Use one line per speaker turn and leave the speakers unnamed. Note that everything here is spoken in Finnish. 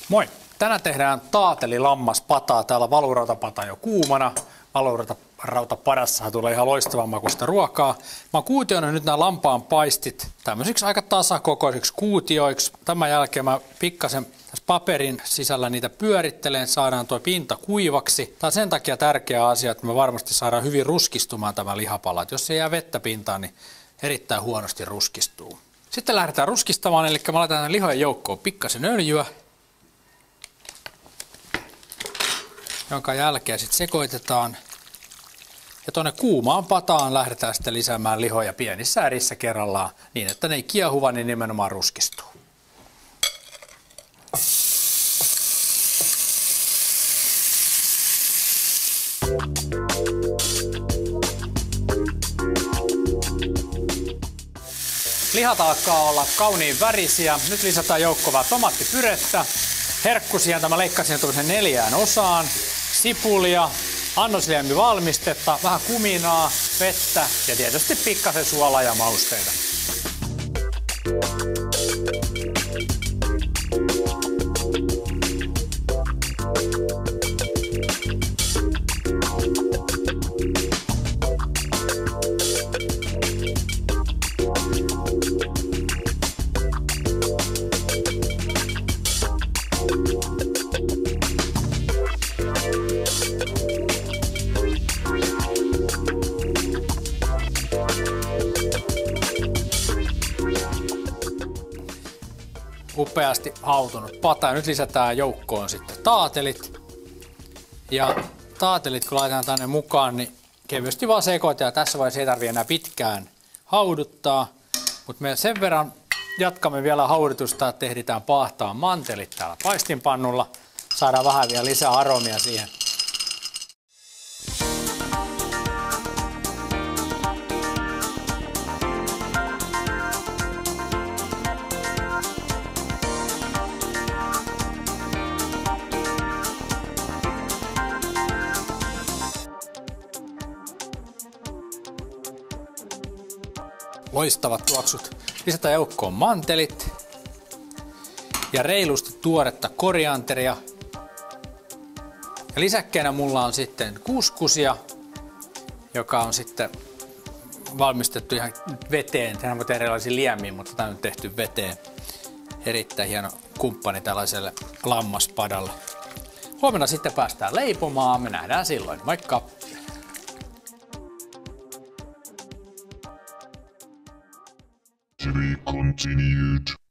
Moi! Tänään tehdään taatelilammaspataa. Täällä valurautapata jo kuumana. Valurautapadassahan tulee ihan loistavan makuista ruokaa. Mä oon kuutioinut nyt nämä lampaan paistit tämmöisiksi aika tasakokoisiksi kuutioiksi. Tämän jälkeen mä pikkasen tässä paperin sisällä niitä pyörittelen, saadaan tuo pinta kuivaksi. Tämä on sen takia tärkeä asia, että me varmasti saadaan hyvin ruskistumaan tämä lihapala. Jos se jää vettä pintaan, niin erittäin huonosti ruskistuu. Sitten lähdetään ruskistamaan, eli mä laitan tämän lihojen joukkoon pikkasen öljyä, jonka jälkeen sitten sekoitetaan. Ja tuonne kuumaan pataan lähdetään sitten lisäämään lihoja pienissä erissä kerrallaan niin, että ne ei kiehuva, niin nimenomaan ruskistuu. Lihat alkaa olla kauniin värisiä. Nyt lisätään joukkoon tomaattipyrettä. Herkkusia mä leikkasin tuollaisen 4 osaan. Sipulia, annosliemivalmistetta, vähän kuminaa, vettä ja tietysti pikkasen suolaa ja mausteita. Upeasti hautunut pata. Ja nyt lisätään joukkoon sitten taatelit. Ja taatelit kun laitetaan tänne mukaan, niin kevyesti vaan sekoitetaan. Tässä vaiheessa ei tarvitse enää pitkään hauduttaa. Mutta me sen verran jatkamme vielä haudutusta, että ehditään paahtaa mantelit täällä paistinpannulla. Saadaan vähän vielä lisää aromia siihen. Loistavat tuoksut. Lisätään joukkoon mantelit ja reilusti tuoretta korianteria. Ja lisäkkeenä mulla on sitten kuskusia, joka on sitten valmistettu ihan veteen. Tähän voi tehdä erilaisia liemiä, mutta tämä on tehty veteen. Erittäin hieno kumppani tällaiselle lammaspadalle. Huomenna sitten päästään leipomaan. Me nähdään silloin. Moikka!
To be continued.